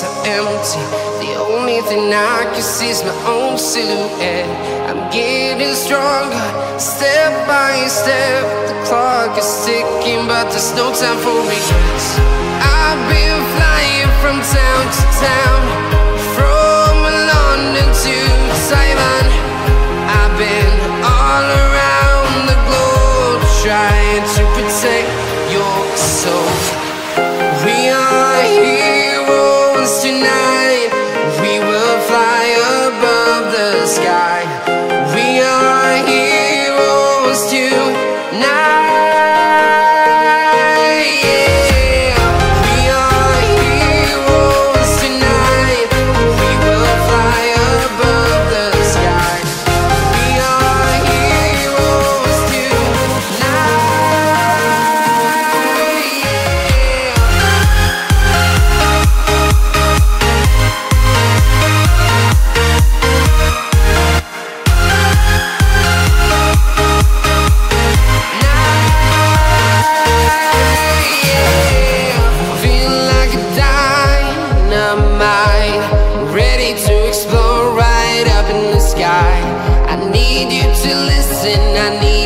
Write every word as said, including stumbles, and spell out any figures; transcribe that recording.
so empty. The only thing I can see is my own silhouette. I'm getting stronger, step by step. The clock is ticking, but there's no time for regrets. I've been flying from town to town, from London to Taiwan. I've been all around the globe, trying to protect your soul. We are heroes tonight. We will fly above the sky. We are heroes tonight. I need you to listen, I need